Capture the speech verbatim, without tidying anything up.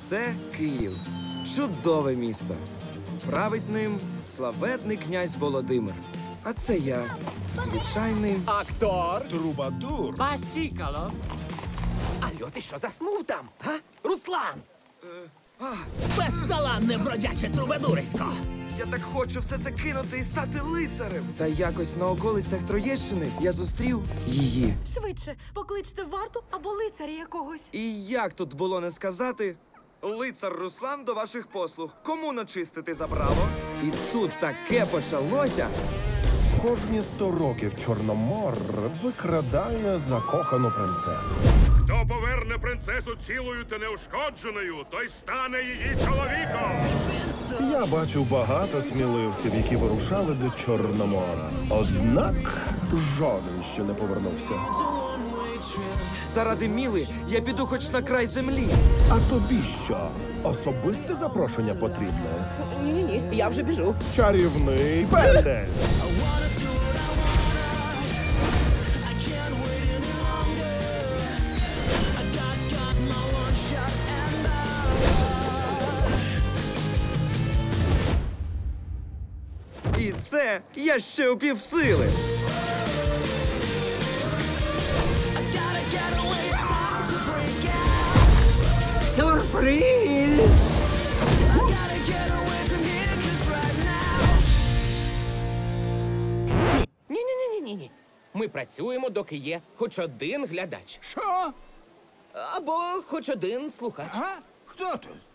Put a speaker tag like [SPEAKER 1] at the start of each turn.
[SPEAKER 1] Це Київ. Чудове місто. Править ним славетний князь Володимир. А це я, звичайний...
[SPEAKER 2] Актор.
[SPEAKER 3] Трубадур.
[SPEAKER 4] Басікало.
[SPEAKER 2] Алло, ти що, заснув там? Га? Руслан!
[SPEAKER 1] А,
[SPEAKER 4] Безталанне бродяче трубадурисько.
[SPEAKER 1] я так хочу все це кинути і стати лицарем. Та якось на околицях Троєщини я зустрів її.
[SPEAKER 5] Швидше, покличте варту або лицаря якогось.
[SPEAKER 1] І як тут було не сказати? Лицар Руслан до ваших послуг. Кому начистити забрало? І тут таке почалося.
[SPEAKER 3] Кожні сто років Чорномор викрадає закохану принцесу.
[SPEAKER 6] Хто поверне принцесу цілою та неушкодженою, той стане її чоловіком.
[SPEAKER 3] Я бачив багато сміливців, які вирушали до Чорномора. Однак жоден ще не повернувся.
[SPEAKER 1] Заради Міли я піду хоч на край землі.
[SPEAKER 3] А тобі що? Особисте запрошення потрібне?
[SPEAKER 2] Ні-ні-ні, я вже біжу.
[SPEAKER 3] Чарівний пендель!
[SPEAKER 1] І це я ще у півсили.
[SPEAKER 4] Сюрприз!
[SPEAKER 2] Ні-ні-ні-ні-ні. Ми працюємо, доки є хоч один глядач.
[SPEAKER 4] Що?
[SPEAKER 2] Або хоч один слухач.
[SPEAKER 4] А? Хто тут?